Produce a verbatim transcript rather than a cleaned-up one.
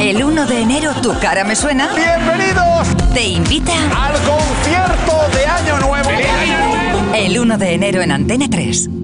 El uno de enero, Tu cara me suena. ¡Bienvenidos! Te invita al concierto de Año Nuevo. el uno de enero en Antena tres.